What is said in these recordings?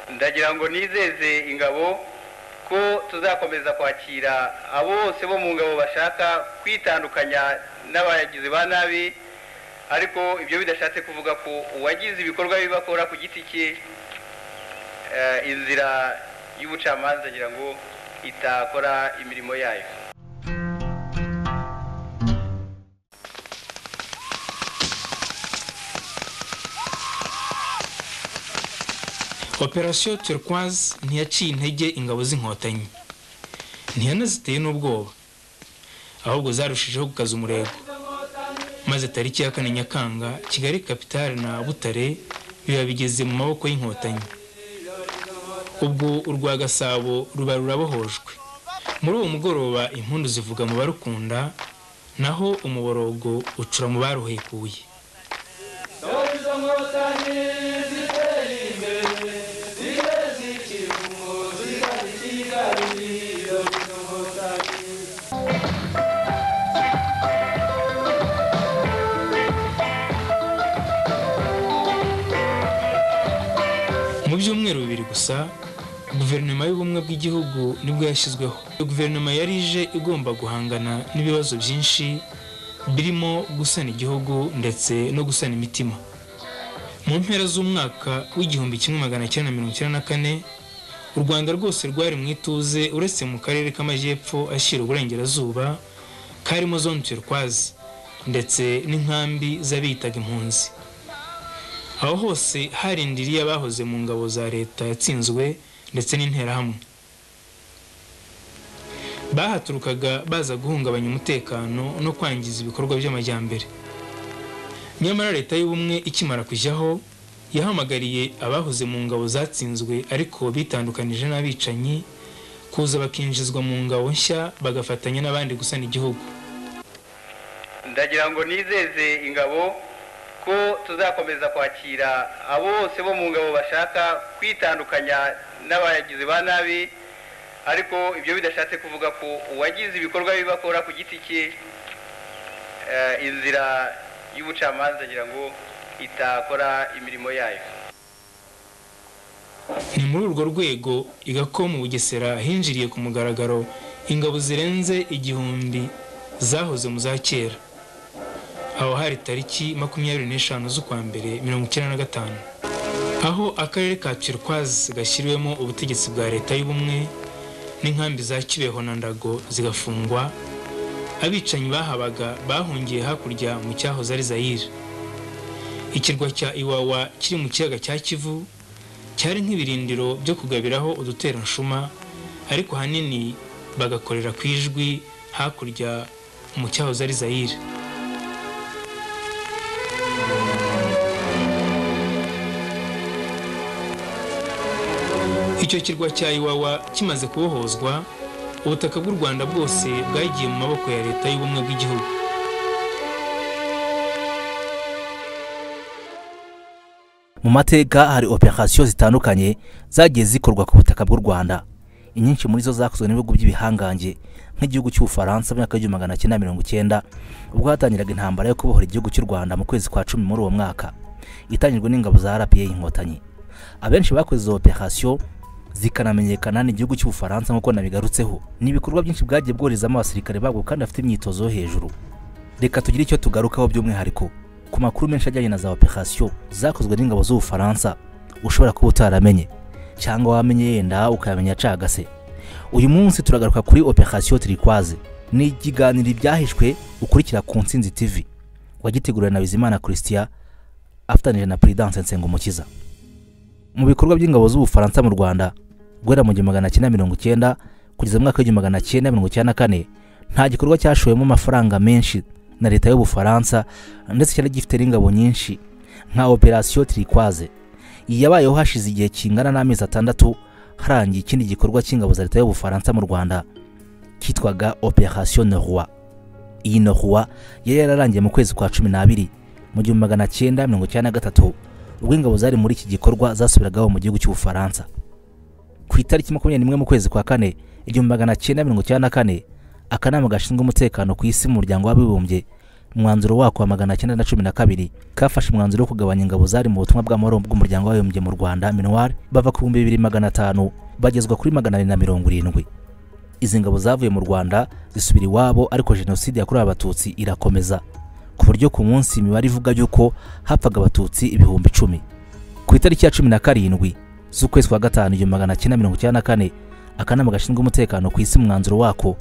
ndagira ngo nizeze ingabo ko tuzakomeza kwakira abo bose bo mu ngabo bashaka kwitandukanya n'abagizi ba nabi, ariko ibyo bidashatse kuvuga ko uwagize ibikorwa bibakora ku giti cye inzira y'ubucamanza ngira ngo itakora imirimo yayo. Operation Turquoise ntiyaciye intege ingabo z'Inkotanyi, ntiyanaziteye n'ubwoba, ahubwo zarushijeho gukaza umurego. Maze tariki ya 4 Nyakanga Kigali Capital na Butare biba bigeze mu maboko y'Inkotanyi. Ubwo urwa Gasabo ruba rurabohojwe. Muri uwo mugoroba impundu zivuga mu barukunda, naho umuborogo ucura mu baruhekuye. Mu byumweru bibiri gusa guverinoma y'ubumwe bw'igihugu nibwo yashyizweho. Guverinoma yari ije igomba guhangana n'ibibazo byinshi birimo gusana igihugu ndetse no gusana imitima. Mu mpera z'umwaka w'1994 u Rwanda rwose rwari mu ituze uretse mu karere k'amajyepfo ashyira uburengerazuba karimo zone turquoise ndetse n'inkambi z'abitaga impunzi. Aho hose harindiriye abahoze mu ngabo za leta yatsinzwe ndetse n'interahamwe. Bahaturukaga baza guhungabanya umutekano no kwangiza ibikorwa by'amajyambere. Nyamara leta y'ubumwe ikimara kujyaho yahamagariye abahoze mu ngabo zatsinzwe ariko bitandukanije n'abicanyi kuza bakinjizwa mu ngabo nshya bagafatanya n'abandi gusana igihugu. Ndagira ngo nizeze ingabo ko tuzakomeza kwakira abo bose bo mu ngabo bashaka kwitandukanya n'abagizi ba nabi, ariko ibyo bidashatse kuvuga ko uwagize ibikorwa bibakora ku giti cye inzira y'ubucamanza ngira ngo itakora imirimo yayo. Ni muri urwo rwego igako mu Bugesera hinjiriye ku mugaragaro ingabo zirenze 1000 zahoze mu za kera. Aho hari tariki 25 z'ukwa mbere 1995, aho akarere ka Turquoise gashyiriwemo ubutegetsi bwa leta y'ubumwe n'inkambi za Kibeho na Ndago zigafungwa. Abicanyi bahabaga bahungiye hakurya mu cyahoze ari Zaire. Ikirwa cya Iwawa kiri mu kiyaga cya Kivu cyari nk'ibirindiro byo kugabiraho udutera nshuma, ariko hanini bagakorera kwijwi hakurya mu cyahoze ari Zaire. Icyo kirwa cya Iwawa kimaze kubohozwa, ubutaka bw'u Rwanda bwose bwagiye mu maboko ya leta y'ubumwe bw'igihugu. Mu mateka hari operation zitandukanye zagiye zikorwa ku butaka bw'u Rwanda. Inyinshi muri zo zakozwe n'ibihugu by'ibihangange nk'igihugu cy'u Faransa mu mwaka wa 1990 ubwo hatangiraga intambara yo kubohora igihugu cy'u Rwanda mu kwezi kwa 10 muri uwo mwaka, itangirwa n'ingabo za RPA Inkotanyi. Abenshi bakoze izo operation zikanamenyekana n'igihugu cy'u Faransa nk'uko nabigarutseho. N'ibikorwa byinshi bwagiye bworizamo abasirikare babo kandi afite imyitozo hejuru. Reka tugire icyo tugarukaho by'umwihariko ku makuru menshi ajyanye na za operation zakozwe n'ingabo z'u Faransa ushobora kuba utaramenye cyangwa wamenye yenda ukayamenya cagase. Uyu munsi turagaruka kuri operation Turquoise. Ni ikiganiro byahishwe ukurikira ku Intsinzi TV, wagiteguriwe na Bizimana Christian afatanije na Prudence Nsengumukiza. Mu bikorwa by'ingabo z'u Faransa mu Rwanda guhera mu 1990 kugeza mu mwaka wa 1994 nta gikorwa cyashowemo amafaranga menshi na leta y'u Faransa ndetse cyari gifite n'ingabo nyinshi nka operation Turquoise. Yabayeho hashize igihe kingana n'amezi 6 harangiye ikindi gikorwa cy'ingabo za leta y'u Faransa mu Rwanda kitwaga Operation Noroi. Iyi Noroi yari yararangiye mu kwezi kwa 12 mu 1993 ubwo ingabo zari muri iki gikorwa zasubiragaho mu gihugu cy'u Faransa. Ku itariki 21 mu kwezi kwa 4 1994 akanama gashinzwe umutekano ku isi mu muryango w'abibumbye umwanzuro wako wa 1912 kafashe umwanzuro wo kugabanya ingabo zari mu butumwa bw'amahoro bw'umuryango w'abibumbye mu Rwanda MINUAR bava ku 2500 bagezwa kuri 470. Izi ngabo zavuye mu Rwanda zisubira iwabo, ariko jenoside yakorewe abatutsi irakomeza ku buryo ku munsi imibare ivuga yuko hapfaga abatutsi ibihumbi 10. Ku itariki ya 17 z'ukwezi kwa gatanu 1994 akanama gashinzwe umutekano ku isi mwanzuro wako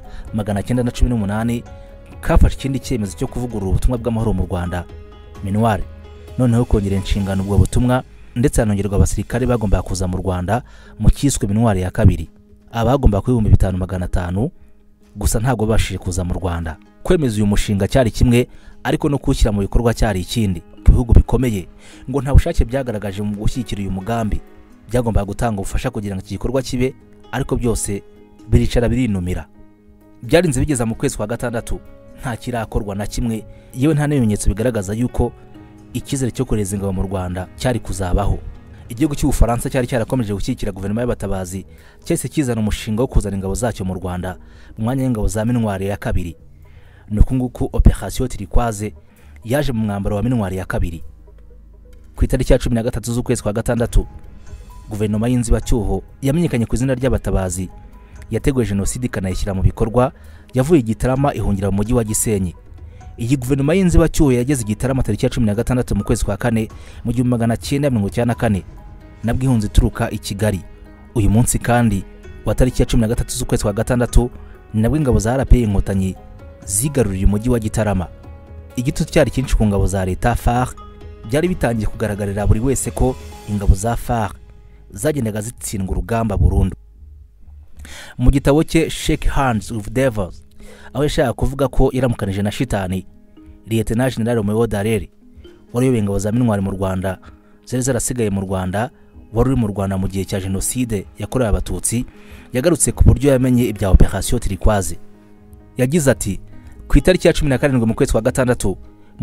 1918 kafashe ikindi cyemezo cyo kuvugurura ubutumwa bw'amahoro mu Rwanda MINUAR, noneho kongera inshingano ubwo butumwa, ndetse hanongerwa abasirikare bagomba kuza mu Rwanda mu cyiswe MINUAR ya kabiri. Abagomba ku 5500 gusa ntago bashije kuza mu Rwanda. Kwemeza uyu mushinga cyari kimwe, ariko no kushyira mu bikorwa cyari ikindi. Ibihugu bikomeye ngo nta bushake byagaragaje mu gushyikira uyu mugambi, byagomba gutanga ubufasha kugira ngo iki gikorwa kibe, ariko byose biricara birinumira. Byarinze bigeza mu kwezi kwa gatandatu nta kirakorwa na kimwe, yewe nta n'ibimenyetso bigaragaza yuko ikizere cyo kureza ingabo mu Rwanda cyari kuzabaho. Igihugu cy'Ubufaransa cyari cyarakomeje gushyikira guverinoma y'abatabazi, cyese kizana umushinga wo kuzana ingabo zacyo mu Rwanda mu mwanya w'ingabo za MINUAR ya kabiri. Nuko nguko operation Turquoise yaje mu mwambaro wa MINUAR ya kabiri. Ku itariki ya 13 z'ukwezi kwa gatandatu guverinoma y'Inzibacyuho yamenyekanye ku izina ry'abatabazi yateguye jenoside ikanayishyira mu bikorwa, yavuye Gitarama ihungira mu mujyi wa Gisenyi. Iyi guverinoma y'Inzibacyuho yageze Gitarama tariki ya 16 mu kwezi kwa kane mu 1994 nabwo ihunze ituruka i Kigali. Uyu munsi kandi wa tariki ya 13 z'ukwezi kwa gatandatu nabwo ingabo za RP Inkotanyi zigaruriye umujyi wa Gitarama. Igitutu cyari cyinshi ku ngabo za leta FARC byari bitangiye kugaragarira buri wese ko ingabo za FARC zagendaga zitsindwa urugamba burundu. Mu gitabo cye Shake Hands with Devils, aho yashaka kuvuga ko iramukanije na shitani, Lieutenant General Romeo Dallaire wari ingabo za MINUAR mu Rwanda zari zarasigaye mu Rwanda, wari uri mu Rwanda mu gihe cya jenoside yakorewe abatutsi, yagarutse ku buryo yamenye ibya operation Turquoise. Yagize ati, ku itariki ya 17 mu kwezi kwa gatandatu mu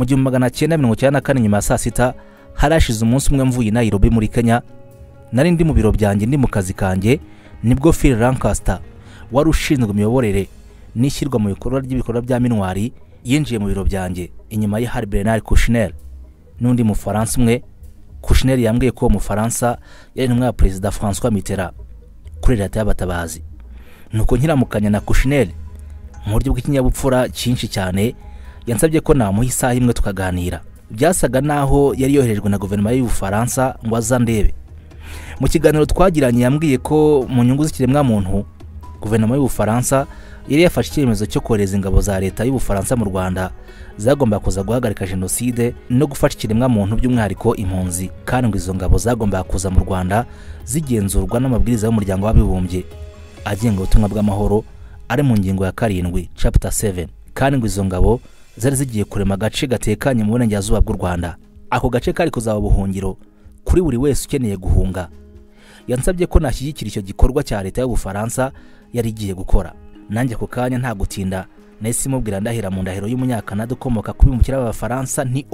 1994 nyuma ya saa sita harashize umunsi umwe mvuye Nairobi muri Kenya, nari ndi mu biro byanjye ndi mu kazi kanjye, nibwo Phil Lancaster wari ushinzwe imiyoborere n'ishyirwa mu bikorwa ry'ibikorwa bya MINUAR yinjiye mu biro byanjye. Inyuma ye hari Bernard Kouchner n'undi mu Faransa umwe. Kouchner yambwiye ko mu Faransa yari n'umwe wa Perezida François Mitterrand kuri leta y'abatabazi. Nuko nkiramukanya na Kouchner mu buryo bw'ikinyabupfura cyinshi cyane, yansabye ko namuha isaha imwe tukaganira. Byasaga naho yari yoherejwe na guverinoma y'Ubufaransa ngo azandebe. Mu kiganiro twagiranye yambwiye ko mu nyungu z'ikiremwa muntu guverinoma y'Ubufaransa yari yafashe icyemezo cyo kohereza ingabo za leta y'Ubufaransa mu Rwanda zagomba kuza guhagarika jenoside no gufasha ikiremwa muntu by'umwihariko impunzi, kandi ngo izo ngabo zagomba kuza mu Rwanda zigenzurwa n'amabwiriza y'umuryango w'abibumbye agenga ubutumwa bw'amahoro ari mu ngingo ya 7 chapter 7, kandi ngo izo ngabo zari zigiye kurema agace gatekanye mu burengerazuba bw'u Rwanda. Ako gace kari kuzaba ubuhungiro kuri buri wese ukeneye guhunga. Yansabye ko nashyigikira icyo gikorwa cya leta y'Ubufaransa yari igiye gukora. Nanjye ku kanya nta gutinda nahise mubwira ndahira mu ndahiro y'umunyakanada ukomoka ku bimukira b'Abafaransa ni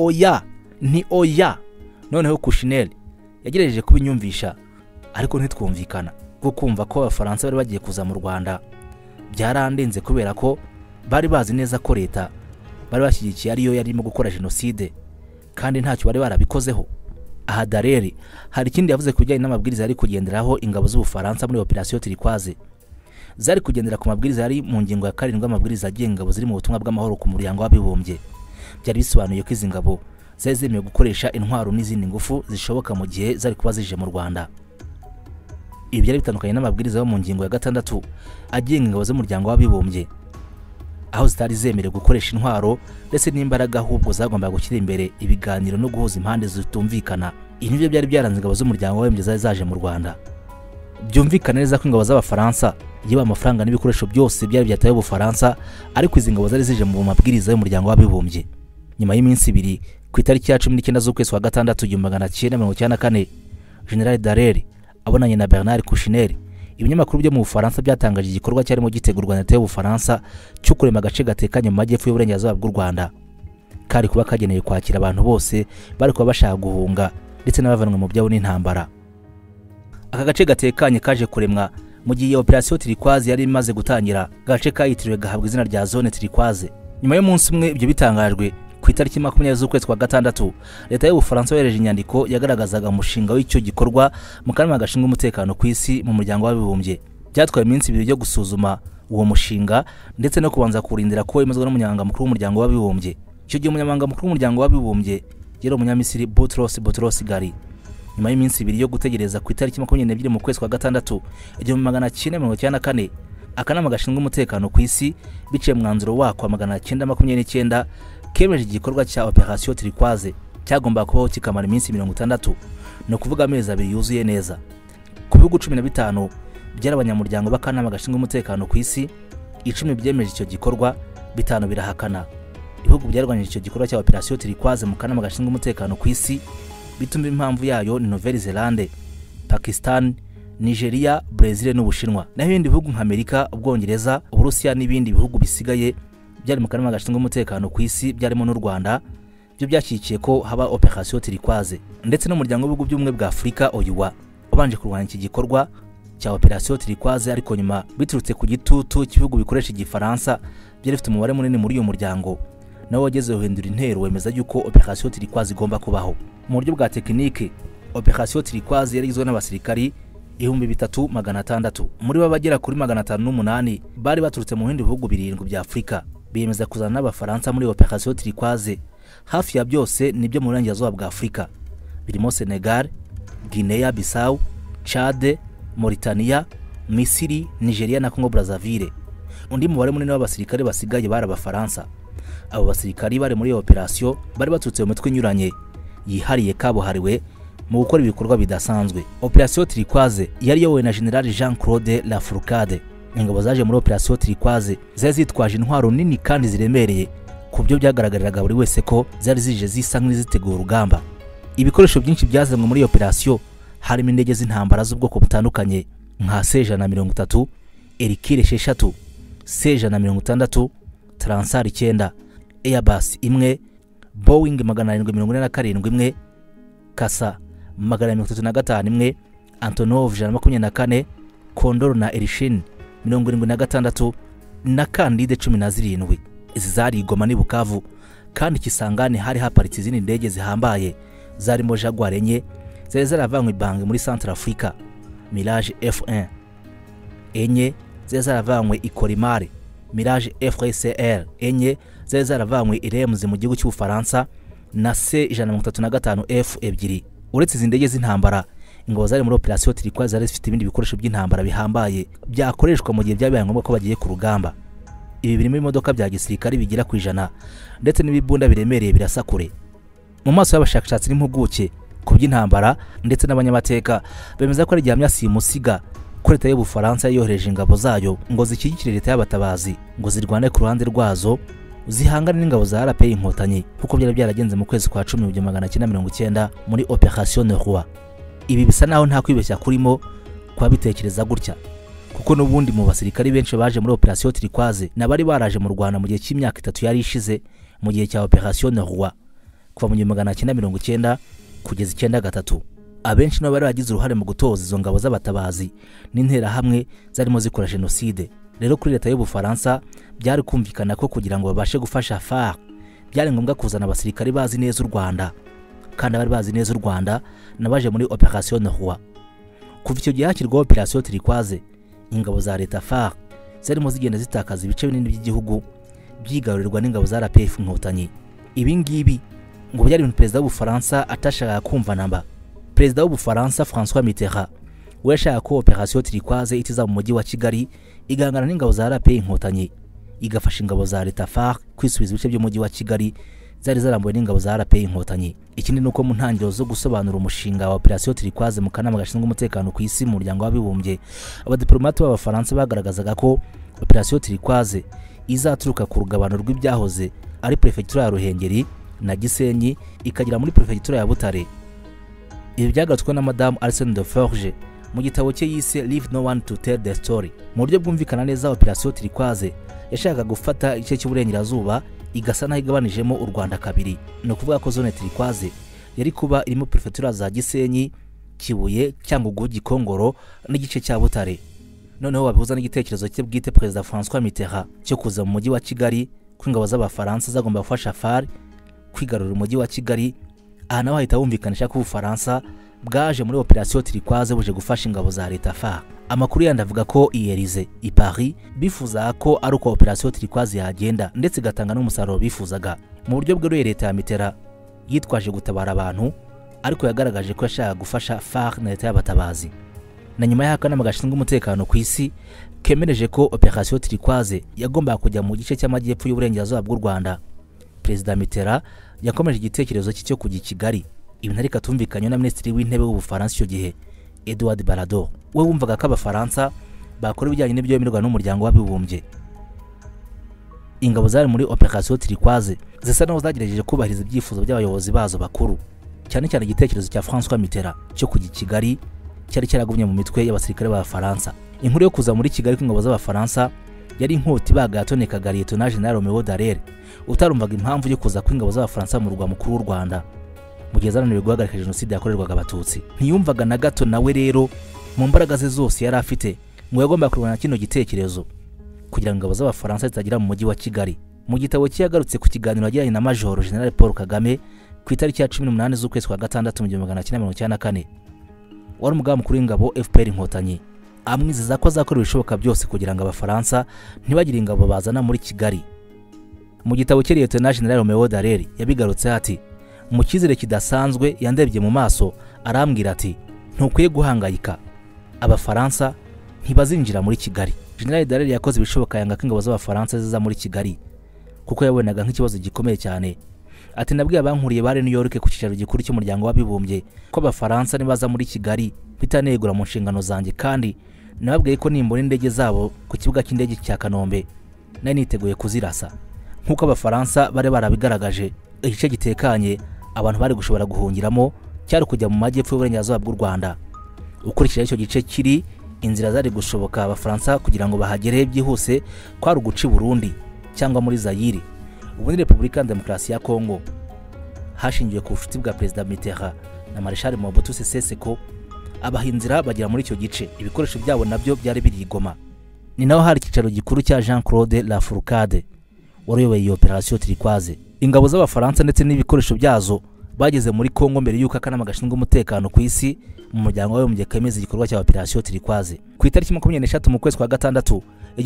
oya. Noneho Kouchner yagerageje kubinyumvisha, ariko ntitwumvikana kuko kumva ko Abafaransa bari bagiye kuza mu Rwanda byarandenze, kubera ko bari bazi neza ko leta bari bashyigikiye ariyo yarimo gukora jenoside kandi ntacyo bari barabikozeho. Aha Dallaire hari ikindi yavuze kujyanye n'amabwiriza yari kugenderaho ingabo z'Ubufaransa muri operation Turquoise. Zari kugendera ku mabwiriza yari mu ngingo ya 7 amabwiriza agenga ingabo ziri mu butumwa bw'amahoro ku muryango w'abibumbye. Byari bisobanuye ko izi ngabo zari zemewe gukoresha intwaro n'izindi ngufu zishoboka mu gihe zari kuba zije mu Rwanda. Ibi byari bitandukanye n'amabwiriza yo mu ngingo ya 6 agenga ingabo z'umuryango w'abibumbye, aho zitari zemerewe gukoresha intwaro ndetse n'imbaraga, ahubwo zagomba gushyira imbere ibiganiro no guhuza impande zitumvikana. Ibi nibyo byari byaranze ingabo z'umuryango w'abibumbye zari zaje mu Rwanda. Byumvikana neza ko ingabo z'Abafaransa yiba amafaranga n'ibikoresho byose byari byataye Ubufaransa, ariko izi ngabo zari zije mu mabwiriza y'umuryango w'abibumbye. Nyuma y'iminsi 2 ku itariki ya 19 z'ukwezi kwa gatandatu 1994 General Dallaire abonanye na Bernard Kouchner. Ibinyamakuru byo mu Bufaransa byatangaje igikorwa cyarimo gitegurwa na leta y'Ubufaransa cyo kurema agace gatekanye mu majyepfo y'uburengerazuba bw'u Rwanda, kari kuba kagenewe kwakira abantu bose bari kuba bashaka guhunga ndetse n'abavanwe mu byabo n'intambara. Aka gace gatekanye kaje kuremwa mu gihe operation Turquoise yari imaze gutangira. Gace kayitiriwe gahabwa izina rya zone Turquoise. Nyuma y'umunsi umwe ibyo bitangajwe, ku itariki 20 z'ukwezi kwa gatandatu leta y'Ubufaransa yohereje inyandiko yagaragazaga umushinga w'icyo gikorwa mu kanama gashinzwe umutekano ku isi mu muryango w'abibumbye. Byatwaye iminsi 2 yo gusuzuma uwo mushinga ndetse no kubanza kurindira ko wemezwa n'umunyamabanga mukuru w'umuryango w'abibumbye. Icyo gihe umunyamabanga mukuru w'umuryango w'abibumbye yari umunyamisiri Boutros Ghali. Nyuma y'iminsi 2 yo gutegereza ku itariki 22 mu kwezi kwa gatandatu 1994 akanama gashinzwe umutekano ku isi biciye mwanzuro wako 1929 kemeje igikorwa cya operation turquoise cyagomba kubaho kikamara iminsi 60 no kuvuga amezi 2 yuzuye neza. Ku bihugu 15 byari abanyamuryango b'akanama gashinzwe umutekano ku isi, 10 byemeje icyo gikorwa, 5 birahakana. Ibihugu byarwanyije icyo gikorwa cya operation turquoise mu kanama gashinzwe umutekano ku isi bitumva impamvu yayo ni Nouvelle-Zélande, Pakistan, Nigeria, Brazil n'Ubushinwa. Naho ibindi bihugu nka Amerika, Ubwongereza, Uburusiya n'ibindi bihugu bisigaye byari mu kanama gashinzwe umutekano ku isi byarimo n'u Rwanda byo byashyikiye ko haba operation turquoise. Ndetse n'umuryango w'ibihugu by'ubumwe bwa Afurika OUA ubanje kurwanya iki gikorwa cya operation turquoise, ariko nyuma biturutse ku gitutu cy'ibihugu bikoresha igifaransa byari bifite umubare munini muri uyu muryango, nawo wageze uhindura intero wemeza yuko operation turquoise igomba kubaho. Mu buryo bwa tekinike, operation turquoise yari igizwe n'abasirikari 3600. Muri bo bagera kuri 508 bari baturutse mu bindi bihugu 7 bya Afurika. Biyemeza kuzana n'abafaransa muri operation turquoise. Hafi ya byose nibyo mu burengerazuba bwa Afurika, birimo Senegal, Guinea Bissau, Chad, Mauritania, Misiri, Nigeria na Congo Brazzaville. Undi mubare munini w'abasirikare basigaye bari abafaransa. Abo basirikari bari muri operation bari baturutse mu mitwe inyuranye yihariye kabuhariwe mu gukora ibikorwa bidasanzwe. Operation turquoise yari yowe na General Jean-Claude Lafourcade. Ingabo zaje muri operation turquoise zari zitwaje intwaro nini kandi ziremereye ku byo byagaragariraga buri wese ko zari zije zisa nk'izitegura urugamba. Ibikoresho byinshi byazanwe muri operation harimo indege z'intambara z'ubwoko butandukanye nka C130, Hercule 6, C160, Transar 9, Airbus 1, Boeing 747 Kasa 735 Antonov 124, Condor na Erishin 76 na Candide 17. Izi zari Igoma ni Bukavu, kandi Kisangani hari haparitse izindi ndege zihambaye zarimo Jaguar 4 zari zaravanywe Bangi muri Central Africa, Mirage F1 enye zari zaravanywe Ikorimare, Mirage FCR enye zari zaravanywe Irems mu gihugu cy'Ubufaransa na C135F ebyiri. Uretse izi ndege z'intambara, ingabo zari muri operation turquoise zari zifite ibindi bikoresho by'intambara bihambaye byakoreshwa mu gihe byabaye ngombwa ko bagiye ku rugamba. Ibi birimo imodoka bya gisirikare bigira ku 100 ndetse n'ibibunda biremereye birasakure. Mu maso y'abashakashatsi n'impuguke ku by'intambara ndetse n'abanyamateka bemeza ko ari gihamya simusiga ko leta y'Ubufaransa yohereje ingabo zayo ngo zikigikire leta y'abatabazi ngo zirwane ku ruhande rwazo zihangana n'ingabo za RP Inkotanyi kuko byari byaragenze mu kwezi kwa 10 1990 muri Operation Roi. Ibi bisa naho nta kwibeshya kurimo kwa bitekereza gutya, kuko n'ubundi mu basirikari benshi baje muri Operation Turquoise nabari baraje mu Rwanda mu gihe cy'imyaka 3 yari ishize mu gihe cya Operation Roi kuva mu 1990 kugeza 93. Abenshi nabo bari bagize uruhare mu gutoza izo ngabo z'abatabazi n'intera hamwe zarimo zikora genocide. Rero kuri leta y'Ubufaransa byari kumvikana ko kugira ngo babashe gufasha FARC byari ngombwa kuzana abasirikari bazi neza u Rwanda, kandi bari bazi neza u Rwanda nabaje muri Operation Roi. Kuva icyo gihe hakirwa Operation Turquoise, ingabo za leta FARC zarimo zigenda zitakaza ibice binini by'igihugu byigarurirwa n'ingabo za RPF Inkotanyi. Ibi ngibi ngo byari ibintu perezida w'Ubufaransa atashaka kumva namba. Perezida w'Ubufaransa François Mitterrand we yashaka ko Operation Turquoise itiza mu mujyi wa Kigali igangana n'ingabo za RPF Inkotanyi, igafasha ingabo za leta FARC kwisubiza ibice by'umujyi wa Kigali zari zarambuwe n'ingabo za RPF Inkotanyi. Ikindi nuko mu ntangiriro zo gusobanura umushinga wa Operation Turquoise mu kanama gashinzwe umutekano ku isi mu muryango w'abibumbye, abadiplomate b'Abafaransa bagaragazaga ko Operation Turquoise izaturuka ku rugabano rw'ibyahoze ari prefecture ya Ruhengeri na Gisenyi ikagira muri prefecture ya Butare. Ibi byagarutswe na Madame Arsène de Forge mu gitabo cye yise Leave No One to Tell the Story. Mu buryo bwumvikana neza, Operation Turquoise yashakaga gufata igice cy'uburengerazuba igasa naho igabanijemo u Rwanda kabiri. No kuvuga ko zone Turquoise yari kuba irimo prefecture za Gisenyi, Kibuye, Cyangugu, Gikongoro n'igice cya Butare. Noneho babihuza n'igitekerezo cye bwite Perezida François Mitterrand cyo kuza mu mujyi wa Kigali kw'ingabo z'Abafaransa zagomba gufasha FARC kwigarurira umujyi wa Kigali. Aha naho hahita humvikanisha ko Ubufaransa bwaje muri operation Turquoise buje gufasha ingabo za leta FARC. Amakuru yandi avuga ko Iyindi i Paris bifuza ko ari uko operation Turquoise yagenda ndetse igatanga n'umusaruro bifuzaga. Mu buryo bweruye leta ya Mitterrand yitwaje gutabara abantu, ariko yagaragaje ko yashaka gufasha FARC na leta y'abatabazi. Na nyuma y'akanama gashinzwe umutekano ku isi kemereje ko operation Turquoise yagombaga kujya mu gice cy'amajyepfo y'uburengerazuba bw'u Rwanda, Perezida Mitterrand yakomeje igitekerezo cyo kujya i Kigali. Ibi ntari katumvikanye na Minisitiri w'Intebe w'Ubufaransa icyo gihe Edouard Balladur. We wumvaga ko Abafaransa bakora ibijyanye n'ibyo bemerwa n'umuryango w'abibumbye. Ingabo zari muri operation Turquoise zisa naho zagerageje kubahiriza ibyifuzo by'abayobozi bazo bakuru, cyane cyane igitekerezo cya François Mitterrand cyo kujya i Kigali cyari cyaragumye mu mitwe y'abasirikare b'Abafaransa. Inkuru yo kuza muri Kigali kw'ingabo z'Abafaransa yari inkoti bagatonekaga Lieutenant General Romeo Dallaire utarumvaga impamvu yo kuza kw'ingabo z'Abafaransa mu rwa mukuru w'u Rwanda mu gihe zananiwe guhagarika jenoside yakorerwaga Abatutsi. Ntiyumvaga na gato nawe rero mu mbaraga ze zose yari afite ngo yagomba kurwana kino gitekerezo kugira ngo ingabo z'Abafaransa zitagira mu mujyi wa Kigali. Mu gitabo cyagarutse ku kiganiro yagiranye na Major General Paul Kagame ku itariki ya 18 z'ukwezi kwa gatandatu mu 1994, wari umugaba mukuru w'ingabo FPR Inkotanyi, amwizeza ko azakora ibishoboka byose kugira ngo Abafaransa ntibagire ingabo bazana muri Kigali. Mu gitabo cye Lieutenant General Romeo Dallaire yabigarutse ati, mu cyizere kidasanzwe yandebye mu maso arambwira ati, ntukwiye guhangayika, Abafaransa ntibazinjira muri Kigali. General Dallaire yakoze ibishoboka yanga ko ingabo z'Abafaransa ziza muri Kigali kuko yabonaga nk'ikibazo gikomeye cyane. Ati, nabwiye abankuriye bari New York ku cyicaro gikuru cy'umuryango w'abibumbye ko Abafaransa nibaza muri Kigali bitanegura mu nshingano zanjye, kandi nababwiye ko nimbona indege zabo ku kibuga cy'indege cya Kanombe nari niteguye kuzirasa. Nk'uko Abafaransa bari barabigaragaje, igice gitekanye abantu bari gushobora guhungiramo cyari kujya mu majyepfo y'uburengerazuba bw'u Rwanda. Ukurikije icyo gice kiri inzira zari gushoboka Abafaransa kugira ngo bahagere byihuse kwari uguca Burundi cyangwa muri Zaire, ubundi Repubulika ya Demokarasi ya Kongo. Hashingiwe ku bucuti bwa Perezida Mitterrand na Marshal Mobutu Sese Seko, abahinzira bagera muri icyo gice, ibikoresho byabo nabyo byari biri i Goma. Ni naho hari icyicaro gikuru cya Jean Claude Lafourcade wayoboye iyo operation Turquoise. Ingabo z'Abafaransa ndetse n'ibikoresho byazo bageze muri Kongo mbere y'uko akanama gashinzwe umutekano ku isi mu muryango w'abibumbye kemeza igikorwa cya operation Turquoise. Ku itariki 23 mu kwezi kwa gatandatu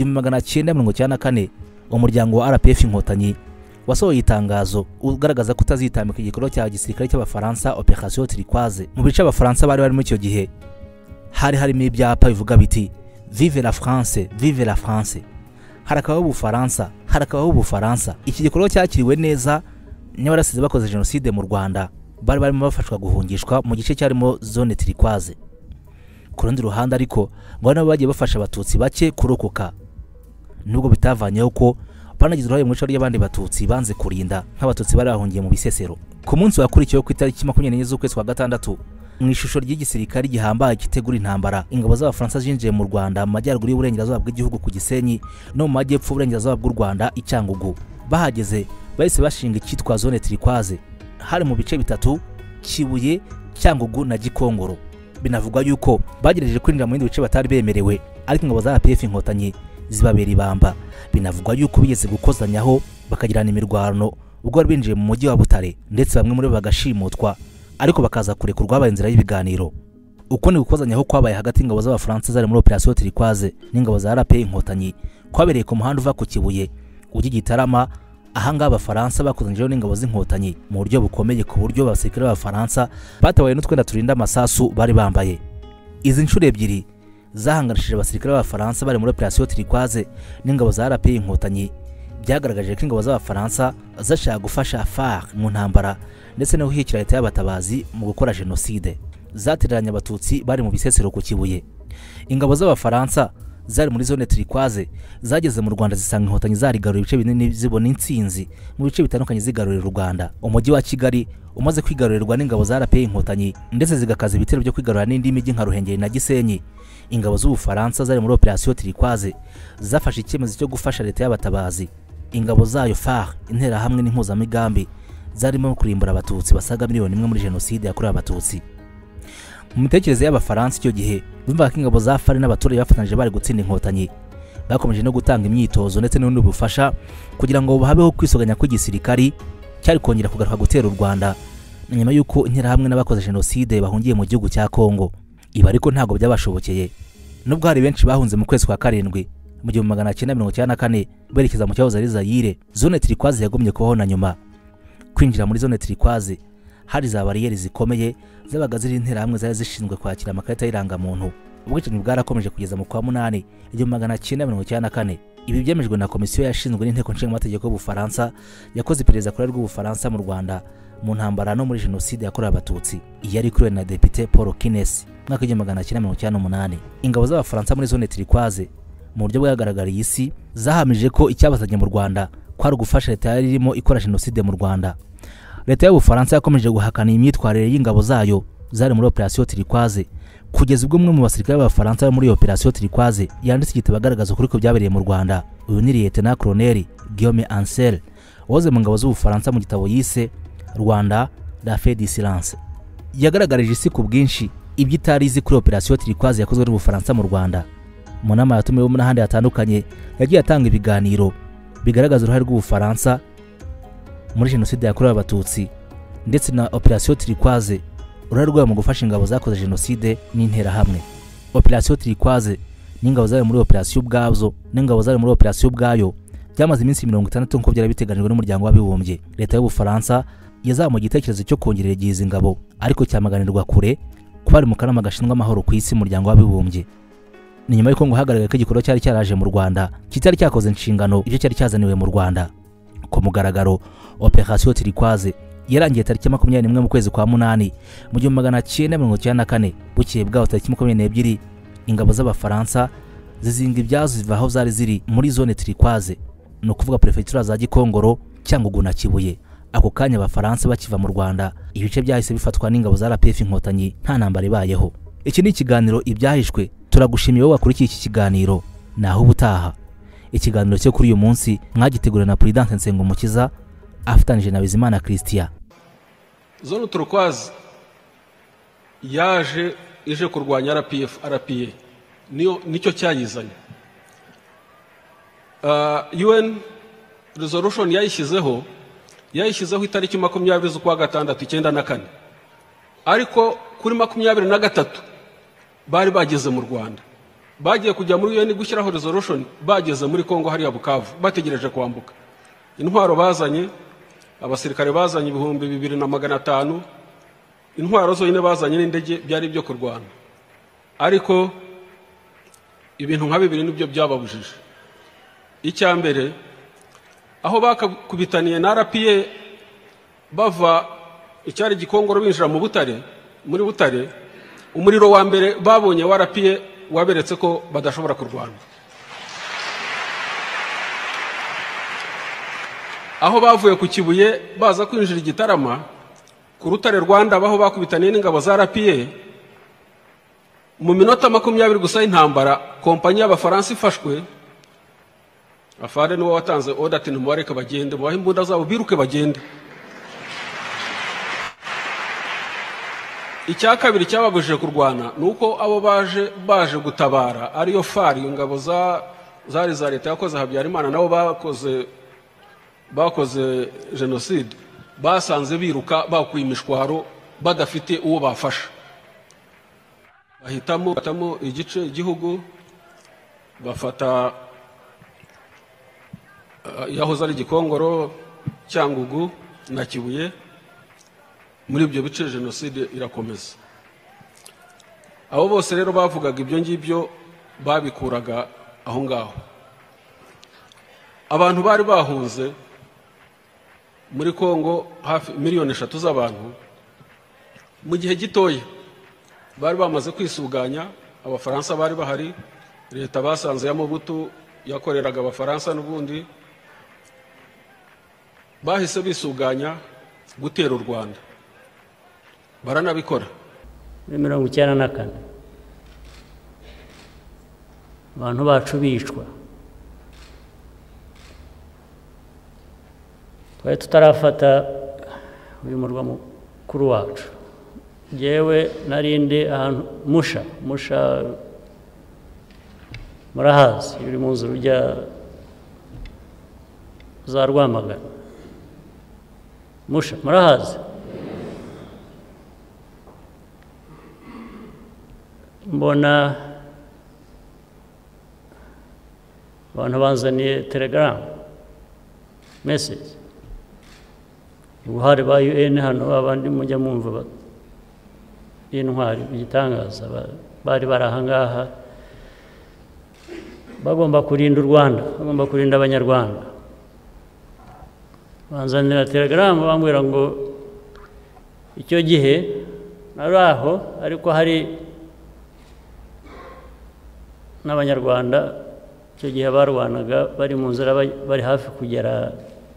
1994, umuryango wa RPF Inkotanyi wasohoye itangazo ugaragaza ko utazitambika igikorwa cya gisirikare cy'Abafaransa operation Turquoise. Mu bice Abafaransa bari barimo icyo gihe hari harimo ibyapa bivuga biti, vive la France, vive la France, harakabaho Ubufaransa, harakabaho Ubufaransa. Iki gikorwa cyakiriwe neza n'abarasize bakoze jenoside mu Rwanda bari barimo bafashwa guhungishwa mu gice cyarimo zone Turquoise. Ku rundi ruhande ariko ngo nabo bagiye bafasha Abatutsi bake kurokoka, nubwo bitavanyeho ko banagize uruhare mu ico ry'abandi Batutsi banze kurinda nk'Abatutsi bari bahungiye mu Bisesero. Ku munsi wakurikiyeho ku itariki 24 z'ukwezi kwa gatandatu, mu ishusho ry'igisirikare gihambaye kitegura intambara, ingabo z'Abafaransa zinjiye mu Rwanda mu majyaruguru y'uburengerazuba bw'igihugu ku Gisenyi no mu majyepfo y'uburengerazuba bw'u Rwanda i Cyangugu. Bahageze bahise bashinga icyitwa zone Turquoise, hari mu bice bitatu: Kibuye, Cyangugu na Gikongoro. Binavugwa yuko bagerageje kwinjira mu bindi bice batari bemerewe, ariko ingabo za APF Inkotanyi zibabera ibamba. Binavugwa yuko bigeze gukozanyaho bakagirana imirwano ubwo bari binjiye mu mujyi wa Butare, ndetse bamwe muri bo bagashimutwa ariko bakaza kurekurwa habaye inzira y'ibiganiro. Uko ni gukozanyaho kwabaye hagati y'ingabo z'Abafaransa zari muri operation Turquoise n'ingabo za RPF Inkotanyi kwabereye ku muhanda uva ku Kibuye ujya Gitarama. Ahanga Abafaransa bakozanyijeho n'ingabo z'Inkotanyi mu buryo bukomeye, ku buryo abasirikare b'Abafaransa batabaye n'utwenda turinda amasasu bari bambaye. Izi nshuro ebyiri zahanganishije abasirikare b'Abafaransa bari muri operation Turquoise n'ingabo za RPF Inkotanyi byagaragaje ko ingabo z'Abafaransa zashaka gufasha FARC mu ntambara ndetse no guhikira leta y'abatabazi mu gukora jenoside. Zatereranye Abatutsi bari mu Bisesero ku Kibuye. Ingabo z'Abafaransa zari muri zone Turquoise zageze mu Rwanda zisanga Inkotanyi zarigarura ibice binini zibona Intsinzi mu bice bitandukanye zigarurira u Rwanda. Umujyi wa Kigali umaze kwigarurirwa n'ingabo za RPF Inkotanyi ndetse zigakaza ibitero byo kwigarura n'indi mijyi nka Ruhengeri na Gisenyi. Ingabo z'Ubufaransa zari muri operation Turquoise zafashe icyemezo cyo gufasha leta y'abatabazi. Ingabo zayo FARC, intera hamwe n'impuzamigambi zarimo kurimbura Abatutsi basaga miliyoni 1 muri jenoside yakorewe Abatutsi. Mu mitekerereze y'Abafaransa icyo gihe bumvaga ko ingabo za FARC n'abaturage bafatanyije bari gutsinda Inkotanyi. Bakomeje no gutanga imyitozo ndetse n'ubundi bufasha kugira ngo habeho kwisoganya kw'igisirikari cyari kongera kugaruka gutera u Rwanda na nyuma y'uko interahamwe n'abakoze jenoside bahungiye mu gihugu cya Kongo. Ibi ariko ntabwo byabashobokeye, nubwo hari benshi bahunze mu kwezi kwa karindwi mu 1994 berekeza mu cyahoze ari Zaire. Zone turquoise yagomye kubaho na nyuma. Kwinjira muri zone turquoise hari za bariyeri zikomeye zabaga ziri interahamwe zari zishinzwe kwakira amakarita y'irangamuntu. Ubwicanyi bwarakomeje kugeza mu kwa 8 1994. Ibi byemejwe na komisiyo yashinzwe n'inteko nshingamategeko y'Ubufaransa yakoze iperereza kuri rw'Ubufaransa mu Rwanda mu ntambara no muri jenoside yakorewe Abatutsi. Iyi yari kuri na Depite Paul Kines mwaka wa 1998. Ingabo z'Abafaransa muri zone turquoise mu buryo bwagaragariye isi zahamije ko icyabazanye mu Rwanda kwari ugufasha leta yari irimo ikora jenoside mu Rwanda. Leta y'Ubufaransa yakomeje guhakana imyitwarire y'ingabo zayo zari muri operation turquoise kugeza ubwo umwe mu basirikare b'Abafaransa muri operation turquoise yanditse igitabo agaragaza kuri ko byabereye mu Rwanda. Uyu ni Lieutenant Colonel Guillaume Ancel wahoze mu ngabo z'Ubufaransa mu gitabo yise Rwanda la fin du silence. Yagaragarije isi ku bwinshi ibyitari izi kuri operation turquoise yakozwe n'Ubufaransa mu Rwanda. Mu nama yatumiwe mu n'ahandi hatandukanye yagiye atanga ibiganiro bigaragaza uruhare rw'Ubufaransa muri jenoside yakorewe Abatutsi ndetse na operation turquoise uruhare rwayo mu gufasha ingabo zakoze jenoside n'interahamwe. Operation turquoise n'ingabo zari muri operation ubwazo n'ingabo zari muri operation ubwayo byamaze iminsi 60 nko byari biteganijwe n'umuryango w'abibumbye. Leta y'Ubufaransa yazamuye igitekerezo cyo kongerera igihe ingabo ariko cyamaganirwa kure kubari mu kanama gashinzwe amahoro ku isi umuryango w'abibumbye. Ni nyuma y'uko ngo hagaragaye ko igikorwa cyari cyaraje mu Rwanda kitari cyakoze inshingano ibyo cyari cyazaniwe mu Rwanda. Ku mugaragaro operation turquoise yarangiye tariki 21 mu kwezi kwa 8 mu 1994. Bukeye bwaho tariki 22 ingabo z'Abafaransa zizinga ibyazo ziva aho zari ziri muri zone turquoise, no kuvuga prefecture za Gikongoro cyangwa na Kibuye. Ako kanya Abafaransa bakiva mu Rwanda ibice byahise bifatwa n'ingabo za RPF Inkotanyi nta ntambara ibayeho. Iki ni ikiganiro ibyahishwe. Turagushimiye wowe wakurikiye iki kiganiro. Naho ubutaha. Ikiganiro cyo kuri uyu munsi mwagitegura na Prudence Nsengumukiza afatanije na Bizimana Christian. Zone turquoise ije kurwanya RPA nicyo cyayizanye. UN resolution yayishyizeho itariki 20 z'ukwa gatandatu 94, ariko kuri 23 bari bageze mu Rwanda. Bagiye kujya muri UN gushyiraho resolution, bageze muri Kongo hariya Bukavu bategereje kwambuka. Intwaro bazanye, abasirikare bazanye 2500, intwaro zonyine bazanye n'indege byari byo kurwana. Ariko ibintu nka bibiri nibyo byababujije. Icya mbere, aho bakubitaniye na RPA bava icyari Gikongoro binjira mu Butare, muri Butare, umuriro wa mbere babonye wa RPA waberetse ko badashobora kurwana. Aho bavuye ku Kibuye baza kwinjira Igitarama ku Rutare Rwanda, baho bakubitaniye n'ingabo za RPA, mu minota 20 gusa y'intambara kompanyi y'Abafaransa ifashwe. Afande niwe watanze order ati ntimubareke bagende, mubahe imbunda zabo biruke bagende. Icya kabiri cyababujije kurwana nuko abo baje gutabara ariyo FARI, ingabo zari za leta yakoze Habyarimana nabo bakoze jenoside, basanze biruka bakuye imishwaro badafite uwo bafasha. Bahitamo igice igihugu bafata yahoze ari Gikongoro, Cyangugu na Kibuye. Muri ibyo bice jenoside irakomeza. Abo bose rero bavugaga ibyo ngibyo babikuraga aho ngaho. Abantu bari bahunze muri Kongo hafi 3 miliyoni z'abantu mu gihe gitoya bari bamaze kwisuganya. Abafaransa bari bahari, leta basanze ya Mobutu yakoreraga Abafaransa n'ubundi, bahise bisuganya gutera u Rwanda. Baranabikora. Muri 1994 abantu bacu bicwa. Twari tutarafata uyu murwa mukuru wacu. Jewe narinde ahantu Musha murahazi, uri mu nzu rujya za Rwamagana. Musha murahazi mbona abantu banzaniye telegram message ubuhari ba UN hano abandi mujya mwumva intwari igitangaza bari barahangaha bagomba kurinda u Rwanda bagomba kurinda abanyarwanda banzanira telegram bambwira ngo icyo gihe nari aho ariko hari n'abanyarwanda icyo gihe barwanaga bari mu nzira bari hafi kugera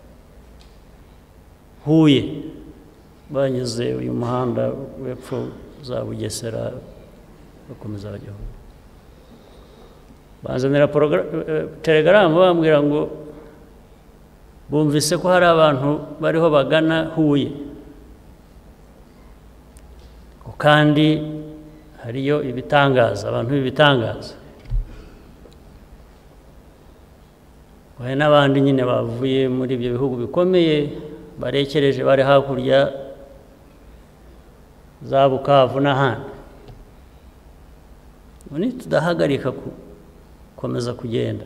Huye banyuze uyu muhanda w'epfo za Bugesera bakomeza bajya Huye banzanira telegram bambwira ngo bumvise ko hari abantu bariho bagana Huye kandi hariyo ibitangaza abantu b'ibitangaza hari n'abandi nyine bavuye muri ibyo bihugu bikomeye barekereje bari hakurya za Bukavu n'ahandi ubu tudahagarika gukomeza kugenda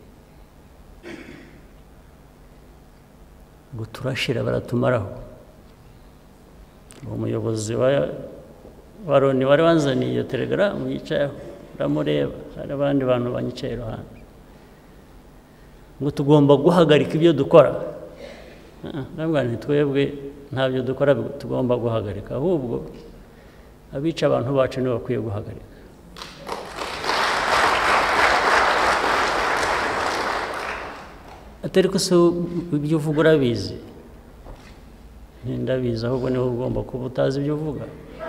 ngo turashira baratumaraho umuyobozi wa Loni wari wanzaniye iyo telegram yicayeho uramureba hari abandi bantu banyicaye iruhande ngo tugomba guhagarika ibyo dukora ntabwo twebwe ntabyo dukora tugomba guhagarika ahubwo abica abantu bacu nibo bakwiye guhagarika atari ko se ibyo uvuga urabizi ndabizi ahubwo niho ugomba kuba utazi ibyo uvuga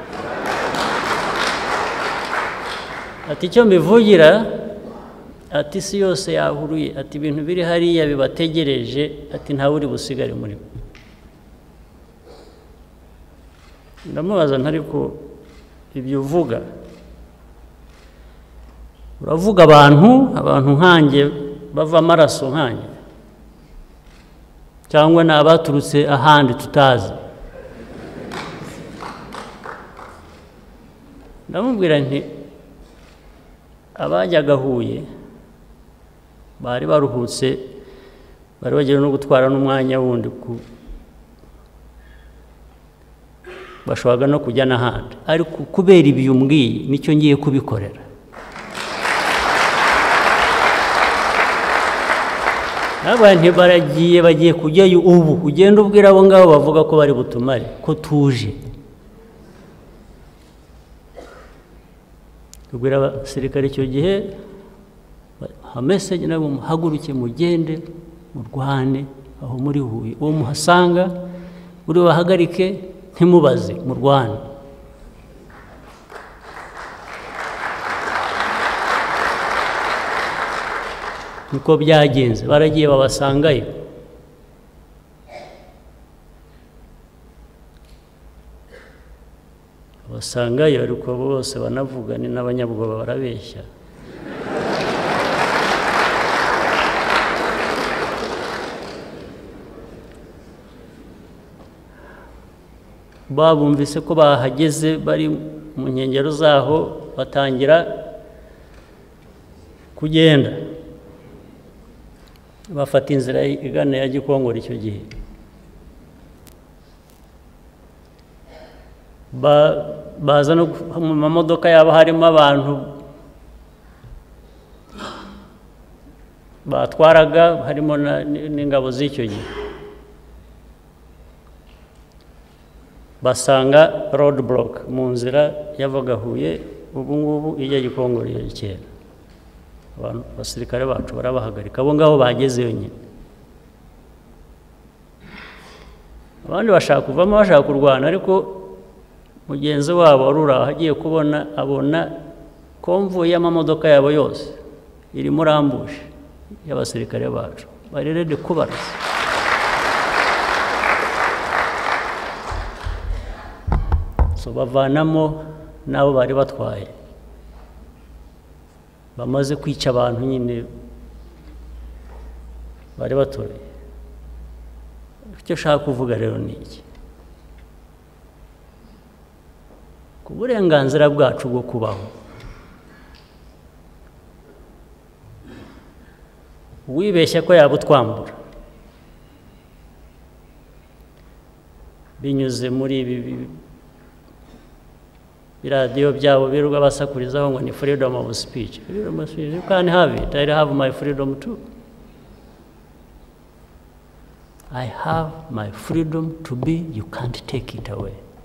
ati icyo mbivugira ati isi yose yahuruye ati ibintu biri hariya bibategereje ati ntawe uri busigare muri bo ndamubaza ntariko ibyo uvuga uravuga abantu nkanjye bava amaraso nkanjye cyangwa ni abaturutse ahandi tutazi ndamubwira nti abajyaga Huye bari baruhutse bari bagiye no gutwara n'umwanya wundi bashobora no kujya n'ahandi ariko kubera ibi umbwiye nicyo ngiye kubikorera n'abantu bagiye kujyayo ubu ugenda ubwira abo ngabo bavuga ko bari butumare ko tuje ubwira abasirikare icyo gihe hamesage nabo muhaguruke mugende murwane aho muri Huye uwo muhasanga uri bahagarike ntimubaze murwane niko byagenze baragiye babasangayo basangayo ariko bose banavuga ni n'abanyabwoba barabeshya babumvise ko bahageze bari mu nkengero zaho batangira kugenda bafata inzira igana ya Gikongoro icyo gihe baza no mu mamodoka yabo harimo abantu batwaraga harimo n'ingabo z'icyo gihe basanga road block mu nzira yavaga Huye ubu ngubu ijya Gikongoro ya kera abantu basirikare bacu barabahagarika abo ngabo bagezeyo nyine abandi bashaka kuvamo bashaka kurwana ariko mugenzi wabo warura agiye kubona abona konvoyi y'amamodoka yabo yose iri muri ambush y'abasirikare bacu bari ready kubarasa so bavanamo nabo bari batwaye bamaze kwica abantu nyine bari batoye icyo ushaka kuvuga rero ni iki? ku burenganzira bwacu bwo kubaho, wibeshya ko yabutwambura binyuze muri ibi biradiyo byabo birirwa basakurizaho ngo ni freedom of speech. Freedom of speech, you can't have it. I have my freedom too. I have my freedom to be, you can't take it away.